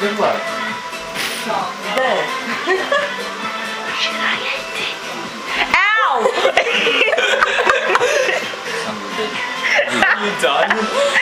Good luck. There. Should I end it? Ow! Son of a bitch. You done?